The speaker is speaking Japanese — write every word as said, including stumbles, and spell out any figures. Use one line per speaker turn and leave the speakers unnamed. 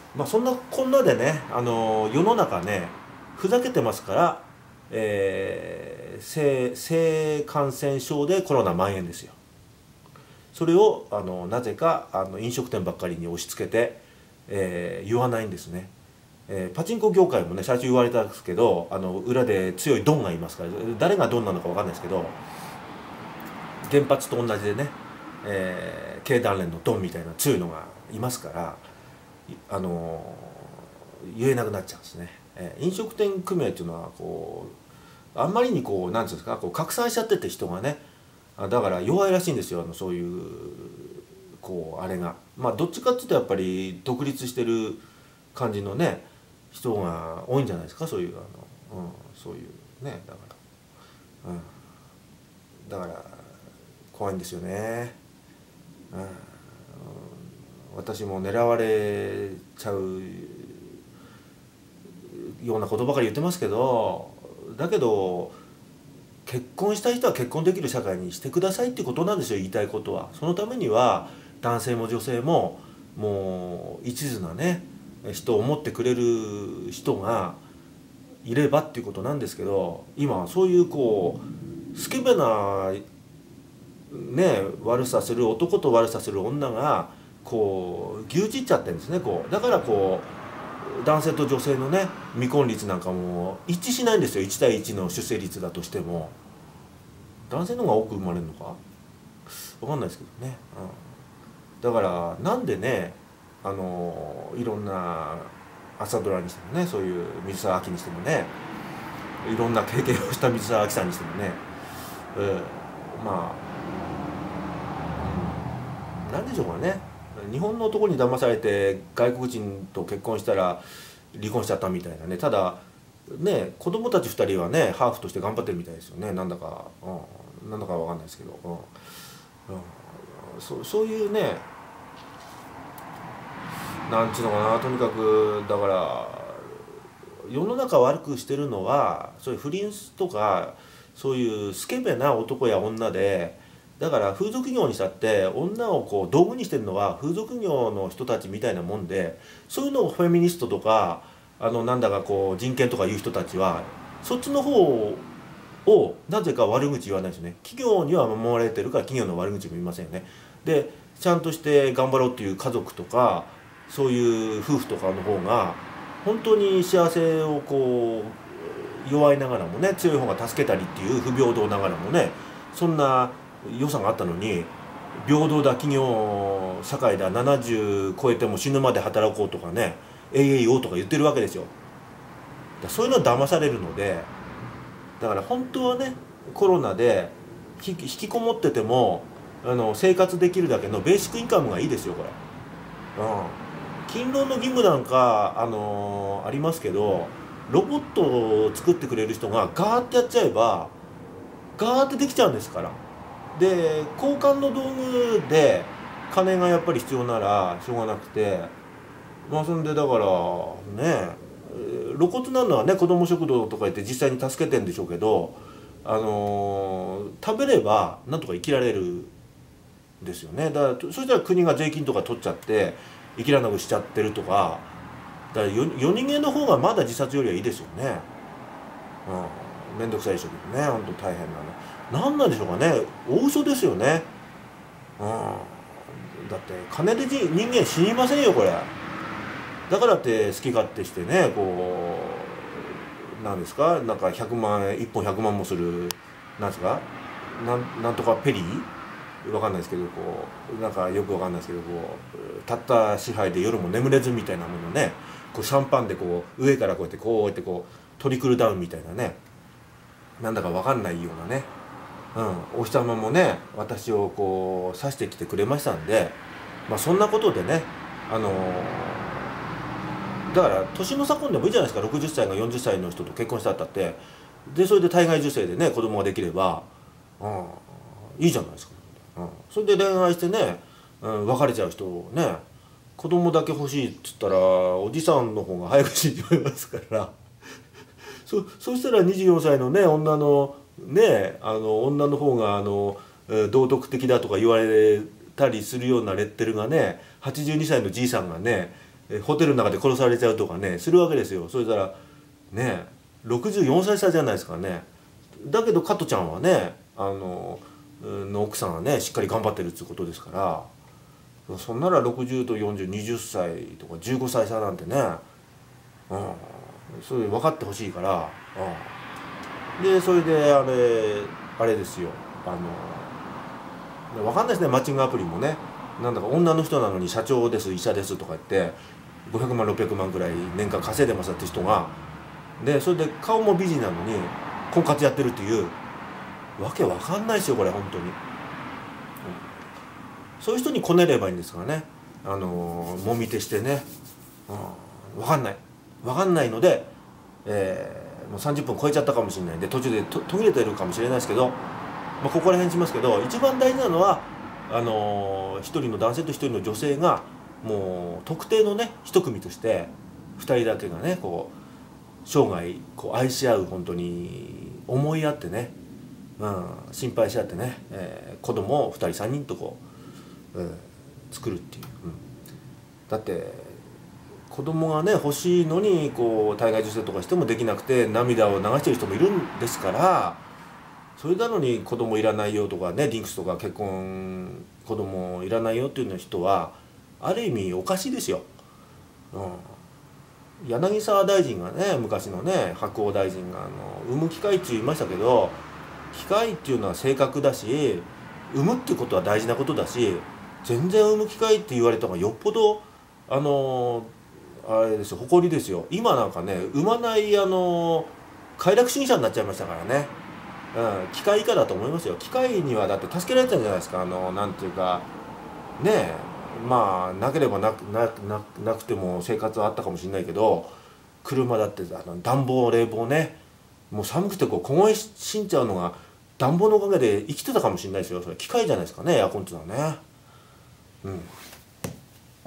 まあそんなこんなでね、あの世の中ねふざけてますから、えー、性性感染症でコロナ蔓延ですよ。それをあのなぜかあの飲食店ばっかりに押し付けて、えー言わないんですね。えーパチンコ業界もね最初言われたんですけど、あの裏で強いドンがいますから、誰がドンなのか分かんないですけど、原発と同じでね、えー経団連のドンみたいな強いのがいますから、あの言えなくなっちゃうんですね。えー飲食店組合っていうのはこうあんまりにこうなんていうんですか、こう拡散しちゃってて人がね、あだから弱いらしいんですよ、あのそういうこうあれが。まあどっちかっていうとやっぱり独立してる感じのね人が多いんじゃないですか、そういうあの、うん、そういうね、だから、うん、だから怖いんですよね。うん、私も狙われちゃうようなことばかり言ってますけど、だけど結婚したい人は結婚できる社会にしてくださいってことなんですよ、言いたいことは。そのためには男性も女性ももう一途なね人を思ってくれる人がいればっていうことなんですけど、今はそういうこうスケベなね悪さする男と悪さする女がこう牛耳っちゃってるんですね。こうだからこう男性と女性のね未婚率なんかも一致しないんですよ。いち対いちの出生率だとしても男性の方が多く生まれるのか分かんないですけどね、うん、だからなんでね、あのいろんな朝ドラにしてもね、そういう水沢アキにしてもね、いろんな経験をした水沢アキさんにしてもね、うん、まあ何でしょうかね、日本の男に騙されて外国人と結婚したら離婚しちゃったみたいなね。ただね子供たちふたりはねハーフとして頑張ってるみたいですよね、なんだか、うん、なんだかわかんないですけど、うんうん、そそういうね、なんちゅうのかな、とにかくだから世の中を悪くしてるのはそういう不倫とかそういうスケベな男や女で、だから風俗業にしたって女をこう道具にしてるのは風俗業の人たちみたいなもんで、そういうのをフェミニストとかあのなんだかこう人権とかいう人たちはそっちの方をなぜか悪口言わないですよね。企業には守られてるから企業の悪口も言いませんよね。でちゃんとして頑張ろうっていう家族とかそういう夫婦とかの方が本当に幸せをこう弱いながらもね強い方が助けたりっていう不平等ながらもね、そんな良さがあったのに、平等だ企業社会だななじゅう超えても死ぬまで働こうとかね エーエーオー とか言ってるわけですよ。だそういうのは騙されるので、だから本当はねコロナで引きこもっててもあの生活できるだけのベーシックインカムがいいですよこれ。うん、勤労の義務なんか、あのーありますけど、ロボットを作ってくれる人がガーってやっちゃえばガーってできちゃうんですから。で交換の道具で金がやっぱり必要ならしょうがなくて、まあそんでだからね、露骨なのはね子ども食堂とか言って実際に助けてんでしょうけど、あのー食べればなんとか生きられるんですよね。だからそしたら国が税金とか取っちゃって生きられなくしちゃってるとか、だから夜夜逃げの方がまだ自殺よりはいいですよね。うん、めんどくさいでしょうけどね、本当大変なの。なんなんでしょうかね、大嘘ですよね。うん、だって金で人間死にませんよこれ。だからって好き勝手してね、こうなんですか、なんかひゃくまん円いっぽんひゃくまんもする、なんですか、なんなんとかペリーわかんないですけど、こうなんかよくわかんないですけど、こうたった支配で夜も眠れずみたいなものね、こうシャンパンでこう上からこうやってこうやってこうトリクルダウンみたいなね、なんだかわかんないようなね、うん、お日様もね私をこう指してきてくれましたんで、まあそんなことでね、あのだから年の差婚でもいいじゃないですか。ろくじゅっさいがよんじゅっさいの人と結婚したったって、でそれで体外受精でね子供ができれば、うん、いいじゃないですか、うん、それで恋愛してね、うん、別れちゃう人をね、子供だけ欲しいっつったらおじさんの方が早く死んじゃいますからそそしたらにじゅうよんさいのね女のねあの女の方があのえー道徳的だとか言われたりするようなレッテルがねはちじゅうにさいのじいさんがねえホテルの中で殺されちゃうとかねするわけですよ。そしたらねろくじゅうよんさい差じゃないですかね。だけど加トちゃんはねあのの奥さんはねしっかり頑張ってるっていうことですから、そんならろくじゅうとよんじゅう、はたちとかじゅうごさい差なんてね、うん、それ分かってほしいから、うん、でそれであれあれですよ、あの分かんないですね、マッチングアプリもね。なんだか女の人なのに社長です医者ですとか言ってごひゃくまんろっぴゃくまんぐらい年間稼いでますって人がで、それで顔も美人なのに婚活やってるっていうわけわかんないですよこれ本当に、うん、そういう人にこねればいいんですからね、あのー、もみ手してね、うん、わかんないわかんないので、えー、もうさんじゅっぷん超えちゃったかもしれないんで途中で途切れてるかもしれないですけど、まあ、ここら辺にしますけど、一番大事なのはあのー、ひとりの男性とひとりの女性がもう特定のね一組としてふたりだけがねこう生涯こう愛し合う、本当に思い合ってね、うん、心配し合ってね、えー、子供をふたりさんにんとこう、えー、作るっていう、うん、だって子供がね欲しいのにこう体外受精とかしてもできなくて涙を流してる人もいるんですから、それなのに子供いらないよとかね、リンクスとか結婚子供いらないよっていう人はある意味おかしいですよ、うん、柳沢大臣がね昔のね白鴎大臣があの産む機会って言いましたけど、機会っていうのは正確だし産むっていうことは大事なことだし、全然産む機会って言われた方がよっぽどあのあれですよ誇りですよ。今なんかね産まないあの快楽主義者になっちゃいましたからね。うん、機械以下だと思いますよ。機械にはだって助けられたんじゃないですか。あのなんていうかねえ、まあなければなくなななくても生活はあったかもしれないけど、車だってあの暖房冷房ね、もう寒くてこう凍え死んじゃうのが暖房のおかげで生きてたかもしれないですよ。それ機械じゃないですかね、エアコンっていうのはね。うん